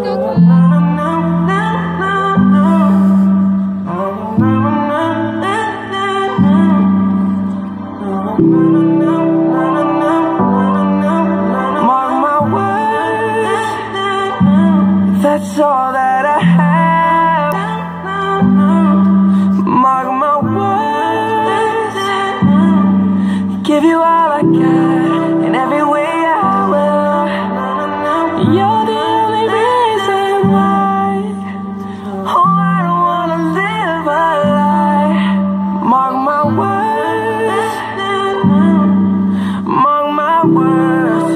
Mark my words, that's all that I have. Mark my words, give you all I got, in every way I will. You're the only reason why. Oh, I don't wanna live a lie. Mark my words, mark my words.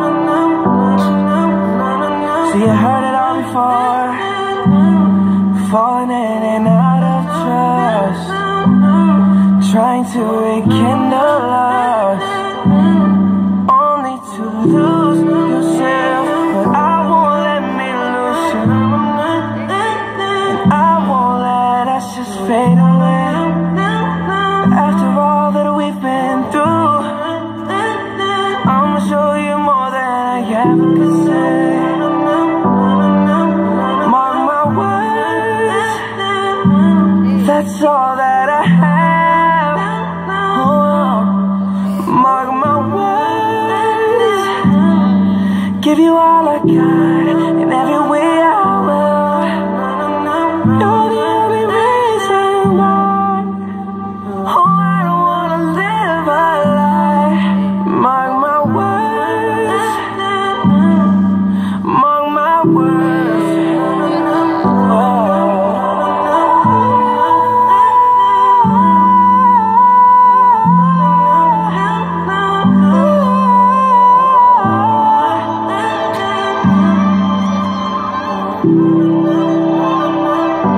See, I heard it all before, falling in and out of trust, trying to rekindle us, only to lose yourself. But I won't let me lose you, and I won't let us just fade away. After all that we've been through, I'ma show you more than I ever could say. Mark my words, that's all that I have. Oh, mark my words, give you all I got, in every way I will. You're the only reason why. Oh, I don't wanna live a lie. Mark my words, mark my words.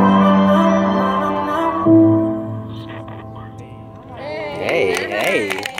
Hey, hey.